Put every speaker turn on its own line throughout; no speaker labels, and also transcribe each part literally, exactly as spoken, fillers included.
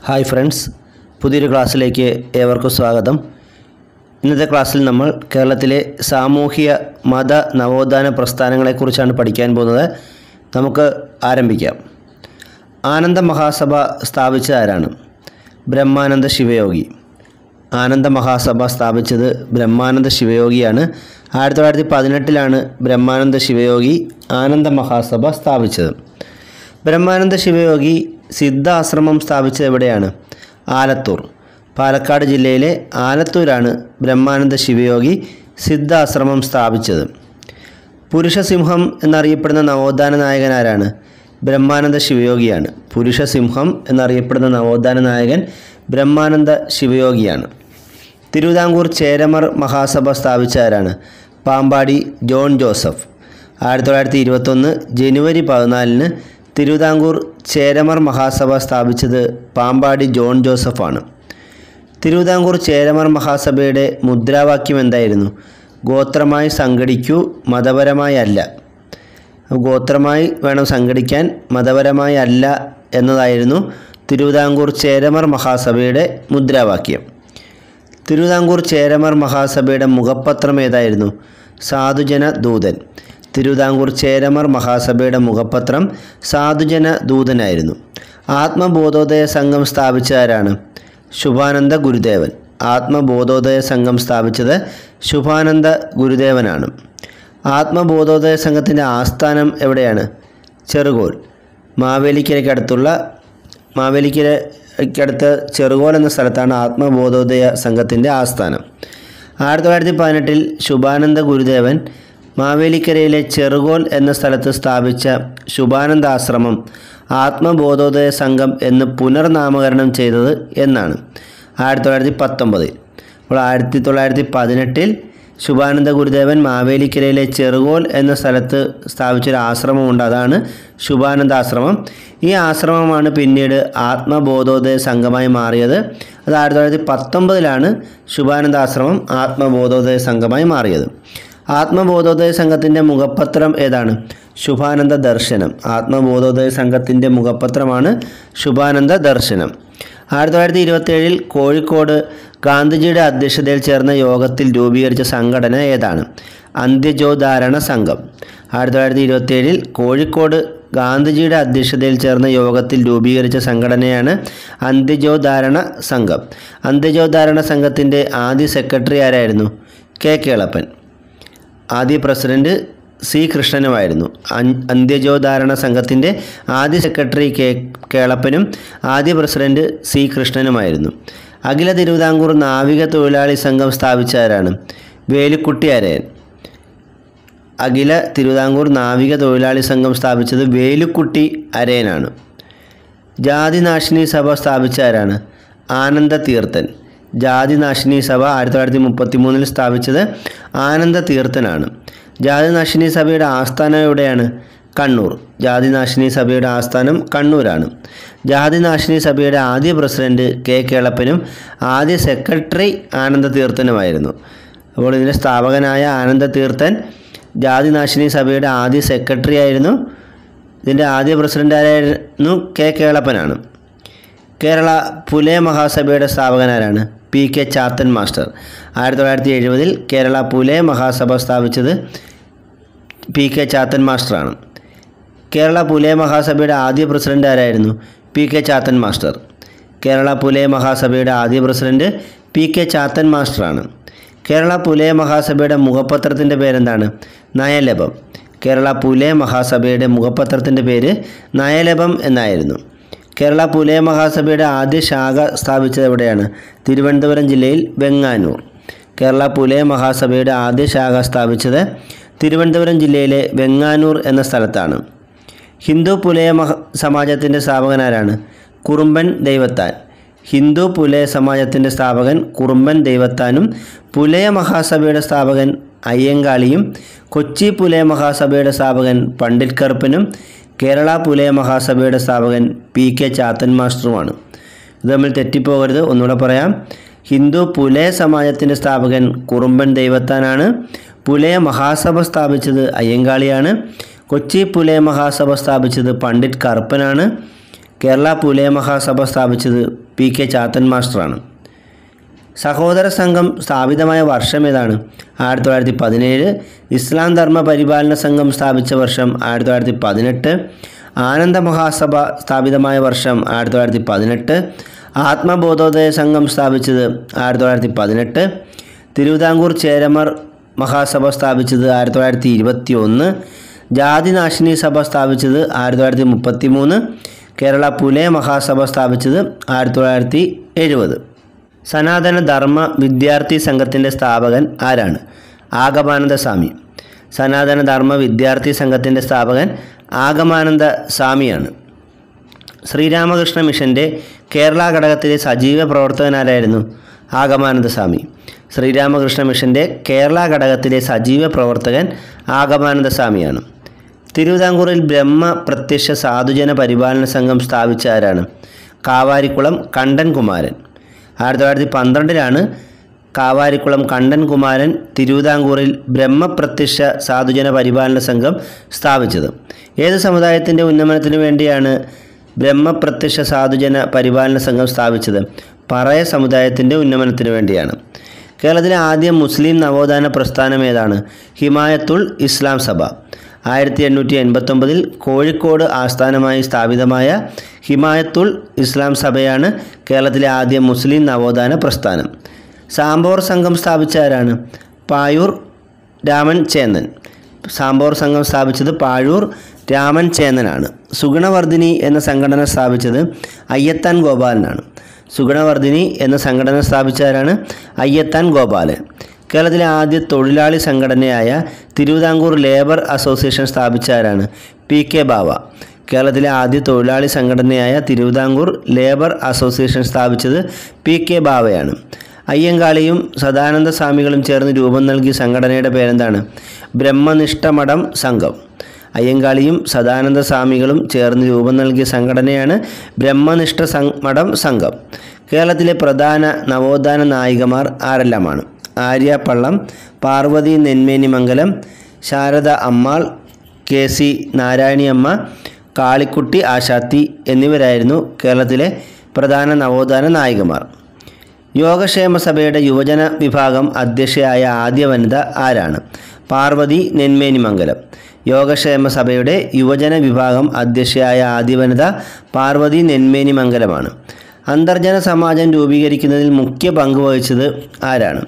Hi friends, പുതിയൊരു ക്ലാസ്സിലേക്ക് ഏവർക്കും സ്വാഗതം. ഇന്നത്തെ ക്ലാസ്സിൽ നമ്മൾ കേരളത്തിലെ സാമൂഹിക മത നവോത്ഥാന പ്രസ്ഥാനങ്ങളെക്കുറിച്ചാണ് പഠിക്കാൻ പോകുന്നത്. നമുക്ക് ആരംഭിക്കാം. ആനന്ദ മഹാസഭ സ്ഥാപിച്ചത് ആരാണ്? ബ്രഹ്മാനന്ദ ശിവയോഗി. ആനന്ദ മഹാസഭ സ്ഥാപിച്ചത് ബ്രഹ്മാനന്ദ ശിവയോഗിയാണ്. ആയിരത്തി തൊള്ളായിരത്തി പതിനെട്ടിലാണ് ബ്രഹ്മാനന്ദ ശിവയോഗി ആനന്ദ മഹാസഭ സ്ഥാപിച്ചത്. ബ്രഹ്മാനന്ദ ശിവയോഗി സിദ്ധാശ്രമം സ്ഥാപിച്ചത് എവിടെയാണ്? ആലത്തൂർ. പാലക്കാട് ജില്ലയിലെ ആലത്തൂരാണ് ബ്രഹ്മാനന്ദ ശിവയോഗി സിദ്ധാശ്രമം സ്ഥാപിച്ചത്. പുരുഷസിംഹം എന്നറിയപ്പെടുന്ന നവോത്ഥാന നായകൻ ആരാണ്? ബ്രഹ്മാനന്ദ ശിവയോഗിയാണ്. പുരുഷസിംഹം എന്നറിയപ്പെടുന്ന നവോത്ഥാന നായകൻ ബ്രഹ്മാനന്ദ ശിവയോഗിയാണ്. തിരുവിതാംകൂർ ചേരമർ മഹാസഭ സ്ഥാപിച്ച ആരാണ്? പാമ്പാടി ജോൺ ജോസഫ്. ആയിരത്തി തൊള്ളായിരത്തി ഇരുപത്തൊന്ന് ജനുവരി പതിനാലിന് തിരുവിതാംകൂർ ചേരമർ മഹാസഭ സ്ഥാപിച്ചത് പാമ്പാടി ജോൺ ജോസഫാണ്. തിരുവിതാംകൂർ ചേരമർ മഹാസഭയുടെ മുദ്രാവാക്യം എന്തായിരുന്നു? ഗോത്രമായി സംഘടിക്കൂ, മതപരമായി അല്ല. ഗോത്രമായി വേണം സംഘടിക്കാൻ, മതപരമായി അല്ല എന്നതായിരുന്നു തിരുവിതാംകൂർ ചേരമർ മഹാസഭയുടെ മുദ്രാവാക്യം. തിരുവിതാംകൂർ ചേരമർ മഹാസഭയുടെ മുഖപത്രം ഏതായിരുന്നു? സാധുജന ദൂതൻ. തിരുവിതാംകൂർ ചേരമർ മഹാസഭയുടെ മുഖപത്രം സാധുജന ദൂതനായിരുന്നു. ആത്മബോധോദയ സംഘം സ്ഥാപിച്ച ആരാണ്? ശുഭാനന്ദ ഗുരുദേവൻ. ആത്മബോധോദയ സംഘം സ്ഥാപിച്ചത് ശുഭാനന്ദ ഗുരുദേവനാണ്. ആത്മബോധോദയ സംഘത്തിൻ്റെ ആസ്ഥാനം എവിടെയാണ്? ചെറുകോൽ. മാവേലിക്കരയ്ക്കടുത്തുള്ള മാവേലിക്കരയ്ക്കടുത്ത് ചെറുകോൽ എന്ന സ്ഥലത്താണ് ആത്മബോധോദയ സംഘത്തിൻ്റെ ആസ്ഥാനം. ആയിരത്തി തൊള്ളായിരത്തി പതിനെട്ടിൽ ശുഭാനന്ദ ഗുരുദേവൻ മാവേലിക്കരയിലെ ചെറുകോൽ എന്ന സ്ഥലത്ത് സ്ഥാപിച്ച ശുഭാനന്ദ ആശ്രമം ആത്മബോധോദയ സംഘം എന്ന് പുനർനാമകരണം ചെയ്തത് എന്നാണ്? ആയിരത്തി തൊള്ളായിരത്തി പത്തൊമ്പതിൽ. അപ്പോൾ ആയിരത്തി തൊള്ളായിരത്തി പതിനെട്ടിൽ ശുഭാനന്ദ ഗുരുദേവൻ മാവേലിക്കരയിലെ ചെറുകോൽ എന്ന സ്ഥലത്ത് സ്ഥാപിച്ചൊരു ആശ്രമമുണ്ട്, അതാണ് ശുഭാനന്ദ ആശ്രമം. ഈ ആശ്രമമാണ് പിന്നീട് ആത്മബോധോദയ സംഘമായി മാറിയത്. അത് ആയിരത്തി തൊള്ളായിരത്തി പത്തൊമ്പതിലാണ് ശുഭാനന്ദ ആശ്രമം ആത്മബോധോദയ സംഘമായി മാറിയത്. ആത്മബോധോദയ സംഘത്തിൻ്റെ മുഖപത്രം ഏതാണ്? ശുഭാനന്ദ ദർശനം. ആത്മബോധോദയ സംഘത്തിൻ്റെ മുഖപത്രമാണ് ശുഭാനന്ദ ദർശനം. ആയിരത്തി തൊള്ളായിരത്തി ഇരുപത്തേഴിൽ കോഴിക്കോട് ഗാന്ധിജിയുടെ അധ്യക്ഷതയിൽ ചേർന്ന യോഗത്തിൽ രൂപീകരിച്ച സംഘടന ഏതാണ്? അന്ത്യജോധാരണ സംഘം. ആയിരത്തി തൊള്ളായിരത്തി ഇരുപത്തേഴിൽ കോഴിക്കോട് ഗാന്ധിജിയുടെ അധ്യക്ഷതയിൽ ചേർന്ന യോഗത്തിൽ രൂപീകരിച്ച സംഘടനയാണ് അന്ത്യജോധാരണ സംഘം. അന്ത്യജോധാരണ സംഘത്തിൻ്റെ ആദ്യ സെക്രട്ടറി ആരായിരുന്നു? കെ കേളപ്പൻ. ആദ്യ പ്രസിഡന്റ് സി കൃഷ്ണനുമായിരുന്നു. അന്ത്യജോധാരണ സംഘത്തിൻ്റെ ആദ്യ സെക്രട്ടറി കെ കേളപ്പനും ആദ്യ പ്രസിഡന്റ് സി കൃഷ്ണനുമായിരുന്നു. അഖില തിരുവിതാംകൂർ നാവിക തൊഴിലാളി സംഘം സ്ഥാപിച്ച ആരാണ്? വേലുക്കുട്ടി അരയൻ. അഖില തിരുവിതാംകൂർ നാവിക തൊഴിലാളി സംഘം സ്ഥാപിച്ചത് വേലുക്കുട്ടി അരയനാണ്. ജാതിനാശിനി സഭ സ്ഥാപിച്ച ആരാണ്? ആനന്ദ തീർത്ഥൻ. ജാതിനാശിനി സഭ ആയിരത്തി തൊള്ളായിരത്തി മുപ്പത്തി മൂന്നിൽ സ്ഥാപിച്ചത് ആനന്ദ തീർത്ഥനാണ്. ജാതിനാശിനി സഭയുടെ ആസ്ഥാനം എവിടെയാണ്? കണ്ണൂർ. ജാതിനാശിനി സഭയുടെ ആസ്ഥാനം കണ്ണൂരാണ്. ജാതിനാശിനി സഭയുടെ ആദ്യ പ്രസിഡന്റ് കെ കേളപ്പനും ആദ്യ സെക്രട്ടറി ആനന്ദ തീർത്ഥനുമായിരുന്നു. അപ്പോൾ ഇതിൻ്റെ സ്ഥാപകനായ ആനന്ദ തീർത്ഥൻ ജാതിനാശിനി സഭയുടെ ആദ്യ സെക്രട്ടറി ആയിരുന്നു. ഇതിൻ്റെ ആദ്യ പ്രസിഡന്റ് ആരായിരുന്നു? കെ കേളപ്പനാണ്. കേരള പുലയ മഹാസഭയുടെ സ്ഥാപകനാരാണ്? P K Chathan master. ആയിരത്തി തൊള്ളായിരത്തി എഴുപതിൽ കേരള പുലയ മഹാസഭ സ്ഥാപിച്ചത് പി കെ ചാത്തൻ മാസ്റ്ററാണ്. കേരള പുലയ മഹാസഭയുടെ ആദ്യ പ്രസിഡന്റ് ആരായിരുന്നു? P K Chathan master. Kerala Pulaya മഹാസഭയുടെ ആദ്യ പ്രസിഡന്റ് പി കെ ചാത്തൻ മാസ്റ്ററാണ്. കേരള പുലയ മഹാസഭയുടെ മുഖപത്രത്തിൻ്റെ പേരെന്താണ്? നയലഭം. കേരള പുലയ മഹാസഭയുടെ മുഖപത്രത്തിൻ്റെ പേര് നയലഭം എന്നായിരുന്നു. കേരള പുലയ മഹാസഭയുടെ ആദ്യ ശാഖ സ്ഥാപിച്ചത് എവിടെയാണ്? തിരുവനന്തപുരം ജില്ലയിൽ വെങ്ങാനൂർ. കേരള പുലയ മഹാസഭയുടെ ആദ്യ ശാഖ സ്ഥാപിച്ചത് തിരുവനന്തപുരം ജില്ലയിലെ വെങ്ങാനൂർ എന്ന സ്ഥലത്താണ്. ഹിന്ദു പുലയ മഹ സമാജത്തിൻ്റെ സ്ഥാപകനാരാണ്? കുറുമ്പൻ ദൈവത്താൻ. ഹിന്ദു പുലയ സമാജത്തിൻ്റെ സ്ഥാപകൻ കുറുമ്പൻ ദൈവത്താനും പുലയ മഹാസഭയുടെ സ്ഥാപകൻ അയ്യങ്കാളിയും കൊച്ചി പുലയ മഹാസഭയുടെ സ്ഥാപകൻ പണ്ഡിറ്റ് കറുപ്പനും കേരള പുലയ മഹാസഭയുടെ സ്ഥാപകൻ പി കെ ചാത്തൻ മാസ്റ്ററുമാണ്. ഇത് തമ്മിൽ തെറ്റിപ്പോകരുത്, ഒന്നുകൂടെ പറയാം. ഹിന്ദു പുലയ സമാജത്തിൻ്റെ സ്ഥാപകൻ കുറുമ്പൻ ദൈവത്താനാണ്. പുലയ മഹാസഭ സ്ഥാപിച്ചത് അയ്യങ്കാളിയാണ്. കൊച്ചി പുലയ മഹാസഭ സ്ഥാപിച്ചത് പണ്ഡിറ്റ് കറുപ്പനാണ്. കേരള പുലയ മഹാസഭ സ്ഥാപിച്ചത് പി കെ ചാത്തൻ മാസ്റ്ററാണ്. സഹോദര സംഘം സ്ഥാപിതമായ വർഷം ഏതാണ്? ആയിരത്തി തൊള്ളായിരത്തി പതിനേഴ്. ഇസ്ലാം ധർമ്മ പരിപാലന സംഘം സ്ഥാപിച്ച വർഷം ആയിരത്തി തൊള്ളായിരത്തി പതിനെട്ട്. ആനന്ദ മഹാസഭ സ്ഥാപിതമായ വർഷം ആയിരത്തി തൊള്ളായിരത്തി പതിനെട്ട്. ആത്മബോധോദയ സംഘം സ്ഥാപിച്ചത് ആയിരത്തി തൊള്ളായിരത്തി പതിനെട്ട്. തിരുവിതാംകൂർ ചേരമർ മഹാസഭ സ്ഥാപിച്ചത് ആയിരത്തി തൊള്ളായിരത്തി ഇരുപത്തി ഒന്ന്. ജാതിനാശിനി സഭ സ്ഥാപിച്ചത് ആയിരത്തി തൊള്ളായിരത്തി മുപ്പത്തി മൂന്ന്. കേരള പുലയ മഹാസഭ സ്ഥാപിച്ചത് ആയിരത്തി തൊള്ളായിരത്തി എഴുപത്. സനാതന ധർമ്മ വിദ്യാർത്ഥി സംഘത്തിൻ്റെ സ്ഥാപകൻ ആരാണ്? ആഗമാനന്ദ സ്വാമി. സനാതന ധർമ്മ വിദ്യാർത്ഥി സംഘത്തിൻ്റെ സ്ഥാപകൻ ആഗമാനന്ദ സ്വാമിയാണ്. ശ്രീരാമകൃഷ്ണ മിഷൻ്റെ കേരള ഘടകത്തിലെ സജീവ പ്രവർത്തകനാരായിരുന്നു? ആഗമാനന്ദ സ്വാമി. ശ്രീരാമകൃഷ്ണ മിഷൻ്റെ കേരള ഘടകത്തിലെ സജീവ പ്രവർത്തകൻ ആഗമാനന്ദ സ്വാമിയാണ്. തിരുവിതാംകൂറിൽ ബ്രഹ്മ പ്രത്യക്ഷ സാധുജന പരിപാലന സംഘം സ്ഥാപിച്ച ആരാണ്? കാവാരിക്കുളം കണ്ടൻ കുമാരൻ. ആയിരത്തി തൊള്ളായിരത്തി പന്ത്രണ്ടിലാണ് കാവാരിക്കുളം കണ്ടൻ കുമാരൻ തിരുവിതാംകൂറിൽ ബ്രഹ്മപ്രത്യക്ഷ സാധുജന പരിപാലന സംഘം സ്ഥാപിച്ചത്. ഏത് സമുദായത്തിൻ്റെ ഉന്നമനത്തിനു വേണ്ടിയാണ് ബ്രഹ്മപ്രത്യക്ഷ സാധുജന പരിപാലന സംഘം സ്ഥാപിച്ചത്? പറയ സമുദായത്തിൻ്റെ ഉന്നമനത്തിനു വേണ്ടിയാണ്. കേരളത്തിലെ ആദ്യ മുസ്ലിം നവോത്ഥാന പ്രസ്ഥാനം ഏതാണ്? ഹിമായത്തുൽ ഇസ്ലാം സഭ. ആയിരത്തി എണ്ണൂറ്റി എൺപത്തൊമ്പതിൽ കോഴിക്കോട് ആസ്ഥാനമായി സ്ഥാപിതമായ ഹിമായത്തുൽ ഇസ്ലാം സഭയാണ് കേരളത്തിലെ ആദ്യ മുസ്ലിം നവോത്ഥാന പ്രസ്ഥാനം. സാമ്പോർ സംഘം സ്ഥാപിച്ച ആരാണ്? പായൂർ രാമൻ ചേന്നൻ. സാമ്പോർ സംഘം സ്ഥാപിച്ചത് പാഴൂർ രാമൻ ചേന്നനാണ്. സുഗുണവർദ്ധിനി എന്ന സംഘടന സ്ഥാപിച്ചത് അയ്യത്താൻ ഗോപാലനാണ്. സുഗുണവർദ്ധിനി എന്ന സംഘടന സ്ഥാപിച്ച ആരാണ്? അയ്യത്താൻ ഗോപാലൻ. കേരളത്തിലെ ആദ്യ തൊഴിലാളി സംഘടനയായ തിരുവിതാംകൂർ ലേബർ അസോസിയേഷൻ സ്ഥാപിച്ച ആരാണ്? P K Bava. കേരളത്തിലെ ആദ്യ തൊഴിലാളി സംഘടനയായ തിരുവിതാംകൂർ ലേബർ അസോസിയേഷൻ സ്ഥാപിച്ചത് പി കെ ബാവയാണ്. അയ്യങ്കാളിയും സദാനന്ദ സ്വാമികളും ചേർന്ന് രൂപം നൽകിയ സംഘടനയുടെ പേരെന്താണ്? ബ്രഹ്മനിഷ്ഠ മഠം സംഘം. അയ്യങ്കാളിയും സദാനന്ദ സ്വാമികളും ചേർന്ന് രൂപം നൽകിയ സംഘടനയാണ് ബ്രഹ്മനിഷ്ഠ മഠം സംഘം. കേരളത്തിലെ പ്രധാന നവോത്ഥാന നായികമാർ ആരെല്ലാമാണ്? ആര്യ പള്ളം, പാർവതി നെന്മേനിമംഗലം, ശാരദ അമ്മാൾ, കെ സി നാരായണിയമ്മ, കാളിക്കുട്ടി ആശാത്തി എന്നിവരായിരുന്നു കേരളത്തിലെ പ്രധാന നവോത്ഥാന നായികമാർ. യോഗക്ഷേമ സഭയുടെ യുവജന വിഭാഗം അധ്യക്ഷയായ ആദ്യ വനിത ആരാണ്? പാർവതി നെന്മേനിമംഗലം. യോഗക്ഷേമ സഭയുടെ യുവജന വിഭാഗം അധ്യക്ഷയായ ആദ്യ വനിത പാർവതി നെന്മേനിമംഗലമാണ്. അന്തർജന സമാജം രൂപീകരിക്കുന്നതിൽ മുഖ്യ പങ്ക് വഹിച്ചത് ആരാണ്?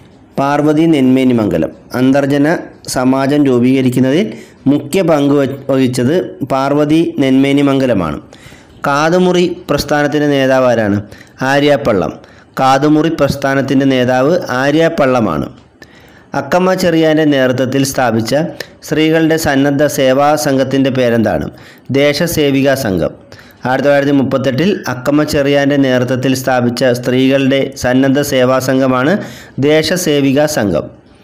പാർവതി നെന്മേനിമംഗലം. അന്തർജന സമാജം രൂപീകരിക്കുന്നതിൽ മുഖ്യ പങ്ക് വഹിച്ചത് പാർവതി നെന്മേനിമംഗലമാണ്. കാതുമുറി പ്രസ്ഥാനത്തിൻ്റെ നേതാവ് ആരാണ്? ആര്യ പള്ളം. കാതുമുറി പ്രസ്ഥാനത്തിൻ്റെ നേതാവ് ആര്യ പള്ളമാണ്. അക്കമ്മ ചെറിയാൻ്റെ നേതൃത്വത്തിൽ സ്ഥാപിച്ച സ്ത്രീകളുടെ സന്നദ്ധ സേവാ സംഘത്തിൻ്റെ പേരെന്താണ്? ദേശസേവികാ സംഘം. ആയിരത്തി തൊള്ളായിരത്തി മുപ്പത്തെട്ടിൽ അക്കമ്മ ചെറിയാൻ്റെ നേതൃത്വത്തിൽ സ്ഥാപിച്ച സ്ത്രീകളുടെ സന്നദ്ധ സേവാ സംഘമാണ് ദേശസേവികാ സംഘം.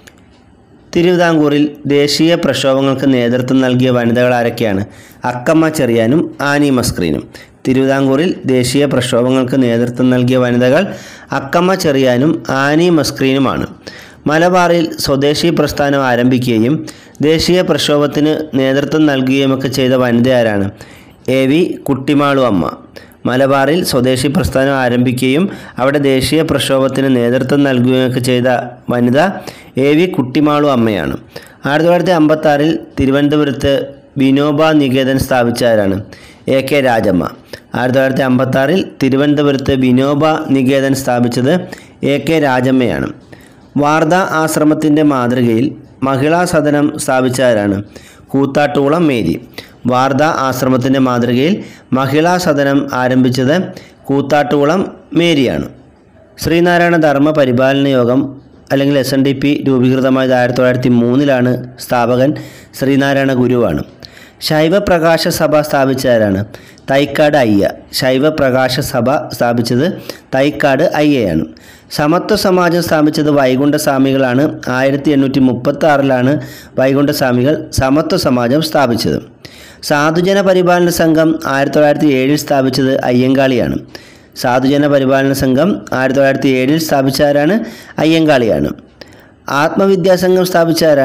തിരുവിതാംകൂറിൽ ദേശീയ പ്രക്ഷോഭങ്ങൾക്ക് നേതൃത്വം നൽകിയ വനിതകൾ ആരൊക്കെയാണ്? അക്കമ്മ ചെറിയാനും ആനി മസ്ക്രീനും. തിരുവിതാംകൂറിൽ ദേശീയ പ്രക്ഷോഭങ്ങൾക്ക് നേതൃത്വം നൽകിയ വനിതകൾ അക്കമ്മ ചെറിയാനും ആനി മസ്ക്രീനുമാണ്. മലബാറിൽ സ്വദേശി പ്രസ്ഥാനം ആരംഭിക്കുകയും ദേശീയ പ്രക്ഷോഭത്തിന് നേതൃത്വം നൽകുകയുമൊക്കെ ചെയ്ത വനിത ആരാണ്? എ വി കുട്ടിമാളു അമ്മ. മലബാറിൽ സ്വദേശി പ്രസ്ഥാനം ആരംഭിക്കുകയും അവിടെ ദേശീയ പ്രക്ഷോഭത്തിന് നേതൃത്വം നൽകുകയൊക്കെ ചെയ്ത വനിത എ വി കുട്ടിമാളു അമ്മയാണ്. ആയിരത്തി തൊള്ളായിരത്തി അമ്പത്തി ആറിൽ തിരുവനന്തപുരത്ത് വിനോബ നികേതൻ സ്ഥാപിച്ച ആരാണ്? A K Rajamma. ആയിരത്തി തൊള്ളായിരത്തി അമ്പത്തി ആറിൽ തിരുവനന്തപുരത്ത് വിനോബ നികേതൻ സ്ഥാപിച്ചത് എ കെ രാജമ്മയാണ്. വാർധാ ആശ്രമത്തിൻ്റെ മാതൃകയിൽ മഹിളാ സദനം സ്ഥാപിച്ച ആരാണ്? കൂത്താട്ടുകുളം മേരി. വാർധാ ആശ്രമത്തിൻ്റെ മാതൃകയിൽ മഹിളാ സദനം ആരംഭിച്ചത് കൂത്താട്ടുകുളം മേരിയാണ്. ശ്രീനാരായണ ധർമ്മ പരിപാലന യോഗം അല്ലെങ്കിൽ എസ് എൻ ഡി പി രൂപീകൃതമായത് ആയിരത്തി തൊള്ളായിരത്തി മൂന്നിലാണ്. സ്ഥാപകൻ ശ്രീനാരായണ ഗുരുവാണ്. ശൈവപ്രകാശ സഭ സ്ഥാപിച്ച ആരാണ്? തൈക്കാട് അയ്യ. ശൈവപ്രകാശ സഭ സ്ഥാപിച്ചത് തൈക്കാട് അയ്യയാണ്. സമത്വ സമാജം സ്ഥാപിച്ചത് വൈകുണ്ഠസ്വാമികളാണ്. ആയിരത്തി എണ്ണൂറ്റി മുപ്പത്തി ആറിലാണ് വൈകുണ്ഠസ്വാമികൾ സമത്വ സമാജം സ്ഥാപിച്ചത്. സാധുജന പരിപാലന സംഘം ആയിരത്തി തൊള്ളായിരത്തി ഏഴിൽ സ്ഥാപിച്ചത് അയ്യങ്കാളിയാണ്. സാധുജന പരിപാലന സംഘം ആയിരത്തി തൊള്ളായിരത്തി ഏഴിൽ സ്ഥാപിച്ച ആരാണ്? അയ്യങ്കാളിയാണ്. ആത്മവിദ്യാസംഘം സ്ഥാപിച്ച ആരാണ്?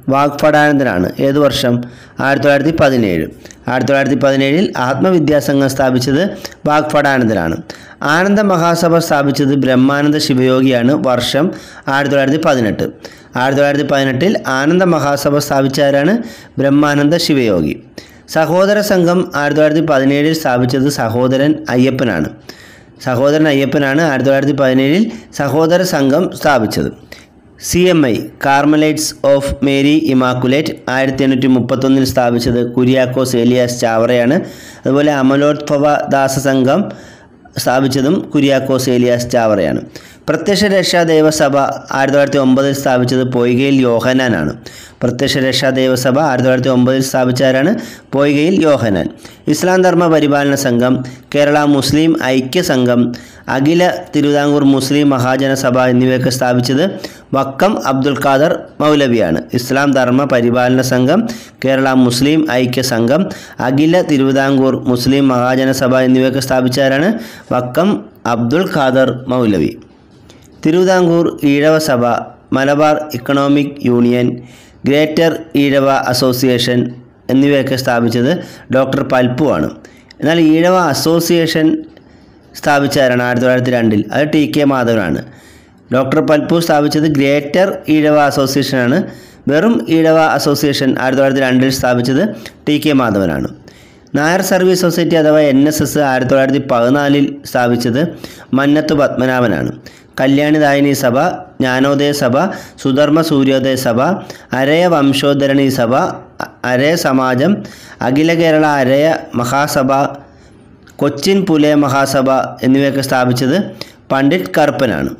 വാഗ്ഭടാനന്ദനാണ്. ഏതു വർഷം? ആയിരത്തി തൊള്ളായിരത്തി പതിനേഴ്. ആയിരത്തി തൊള്ളായിരത്തി പതിനേഴിൽ ആത്മവിദ്യാസംഘം സ്ഥാപിച്ചത് വാഗ്ഭടാനന്ദനാണ്. ആനന്ദ മഹാസഭ സ്ഥാപിച്ചത് ബ്രഹ്മാനന്ദ ശിവയോഗിയാണ്. വർഷം ആയിരത്തി തൊള്ളായിരത്തി പതിനെട്ട്. ആയിരത്തി തൊള്ളായിരത്തി പതിനെട്ടിൽ ആനന്ദ മഹാസഭ സ്ഥാപിച്ചവരാണ് ബ്രഹ്മാനന്ദ ശിവയോഗി. സഹോദര സംഘം ആയിരത്തി തൊള്ളായിരത്തി പതിനേഴിൽ സ്ഥാപിച്ചത് സഹോദരൻ അയ്യപ്പനാണ്. സഹോദരൻ അയ്യപ്പനാണ് ആയിരത്തി തൊള്ളായിരത്തി പതിനേഴിൽ സഹോദര സംഘം സ്ഥാപിച്ചത്. C M I Carmelites of Mary Immaculate ആയിരത്തി എണ്ണൂറ്റി മുപ്പത്തൊന്നിൽ സ്ഥാപിച്ചത് കുര്യാക്കോസ് ഏലിയാസ് ചാവറയാണ്. അതുപോലെ അമലോത്ഭവ ദാസ സംഘം സ്ഥാപിച്ചതും കുര്യാക്കോസ് ഏലിയാസ് ചാവറയാണ്. പ്രത്യക്ഷ രക്ഷാ ദേവസഭ ആയിരത്തി തൊള്ളായിരത്തി ഒമ്പതിൽ സ്ഥാപിച്ചത് പൊയ്കയിൽ യോഹനാനാണ്. പ്രത്യക്ഷ രക്ഷാ ദേവസഭ ആയിരത്തി തൊള്ളായിരത്തി ഒമ്പതിൽ സ്ഥാപിച്ചാരാണ്? പൊയ്കയിൽ യോഹനാൻ. ഇസ്ലാം ധർമ്മ പരിപാലന സംഘം, കേരള മുസ്ലിം ഐക്യ സംഘം, അഖില തിരുവിതാംകൂർ മുസ്ലിം മഹാജന സഭ എന്നിവയൊക്കെ സ്ഥാപിച്ചത് വക്കം അബ്ദുൽ ഖാദർ മൗലവിയാണ്. ഇസ്ലാം ധർമ്മ പരിപാലന സംഘം, കേരള മുസ്ലിം ഐക്യ സംഘം, അഖില തിരുവിതാംകൂർ മുസ്ലിം മഹാജന സഭ എന്നിവയൊക്കെ സ്ഥാപിച്ചാരാണ്? വക്കം അബ്ദുൽ ഖാദർ മൗലവി. Thiruvithamkoor Ezhava Sabha, Malabar economic union, greater Ezhava association എന്നിവയൊക്കെ സ്ഥാപിച്ചത് ഡോക്ടർ പൽപ്പു ആണ്. എന്നാൽ ഈഴവ അസോസിയേഷൻ സ്ഥാപിച്ചവരാണ് ആയിരത്തി തൊള്ളായിരത്തി രണ്ടിൽ. അത് ടി കെ മാധവനാണ്. ഡോക്ടർ പൽപ്പു സ്ഥാപിച്ചത് ഗ്രേറ്റർ ഈഴവ അസോസിയേഷനാണ്. വെറും ഈഴവ അസോസിയേഷൻ ആയിരത്തി തൊള്ളായിരത്തി രണ്ടിൽ സ്ഥാപിച്ചത് ടി കെ മാധവനാണ്. നായർ സർവീസ് സൊസൈറ്റി അഥവാ എൻ എസ് എസ് ആയിരത്തി തൊള്ളായിരത്തി പതിനാലിൽ സ്ഥാപിച്ചത് മന്നത്ത് പത്മനാഭനാണ്. കല്യാണിദായിനി സഭ, ജ്ഞാനോദയ സഭ, സുധർമ്മ സൂര്യോദയ സഭ, അരയ വംശോദ്ധരണി സഭ, അരയ സമാജം, അഖില കേരള അരയ മഹാസഭ, കൊച്ചിൻ പുലയ മഹാസഭ എന്നിവയൊക്കെ സ്ഥാപിച്ചത് പണ്ഡിറ്റ് കറുപ്പനാണ്.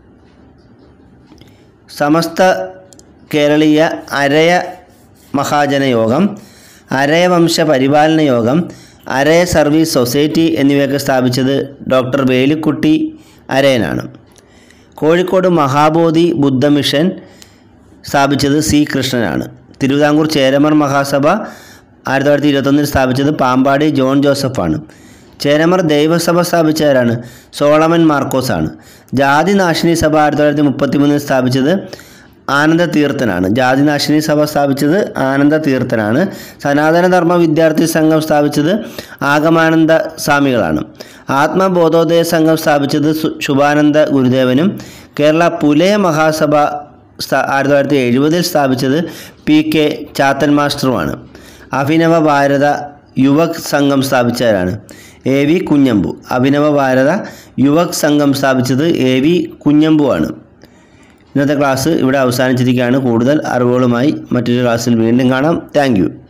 സമസ്ത കേരളീയ അരയ മഹാജന യോഗം, അരയവംശ പരിപാലന യോഗം, അരയ സർവീസ് സൊസൈറ്റി എന്നിവയൊക്കെ സ്ഥാപിച്ചത് ഡോക്ടർ വേലുക്കുട്ടി അരയനാണ്. കോഴിക്കോട് മഹാബോധി ബുദ്ധ മിഷൻ സ്ഥാപിച്ചത് സി കൃഷ്ണനാണ്. തിരുവിതാംകൂർ ചേരമർ മഹാസഭ ആയിരത്തി തൊള്ളായിരത്തി ഇരുപത്തൊന്നിൽ സ്ഥാപിച്ചത് പാമ്പാടി ജോൺ ജോസഫാണ്. ചേരമർ ദൈവസഭ സ്ഥാപിച്ചവരാണ്? സോളമൻ മാർക്കോസാണ്. ജാതിനാശിനി സഭ ആയിരത്തി തൊള്ളായിരത്തി മുപ്പത്തി മൂന്നിൽ സ്ഥാപിച്ചത് ആനന്ദ തീർത്ഥനാണ്. ജാതിനാശിനി സഭ സ്ഥാപിച്ചത് ആനന്ദ തീർത്ഥനാണ്. സനാതനധർമ്മ വിദ്യാർത്ഥി സംഘം സ്ഥാപിച്ചത് ആഗമാനന്ദ സ്വാമികളാണ്. ആത്മബോധോദയ സംഘം സ്ഥാപിച്ചത് ശുഭാനന്ദ ഗുരുദേവനും. കേരള പുലയ മഹാസഭ ആയിരത്തി തൊള്ളായിരത്തി എഴുപതിൽ സ്ഥാപിച്ചത് പി കെ ചാത്തൻ മാസ്റ്ററുമാണ്. അഭിനവ ഭാരത യുവക് സംഘം സ്ഥാപിച്ചവരാണ്? A V Kunhambu. അഭിനവ ഭാരത യുവക് സംഘം സ്ഥാപിച്ചത് എ വി കുഞ്ഞമ്പു ആണ്. ഇന്നത്തെ ക്ലാസ് ഇവിടെ അവസാനിച്ചിരിക്കുകയാണ്. കൂടുതൽ അറിവുകളുമായി മറ്റൊരു ക്ലാസ്സിൽ വീണ്ടും കാണാം. Thank U.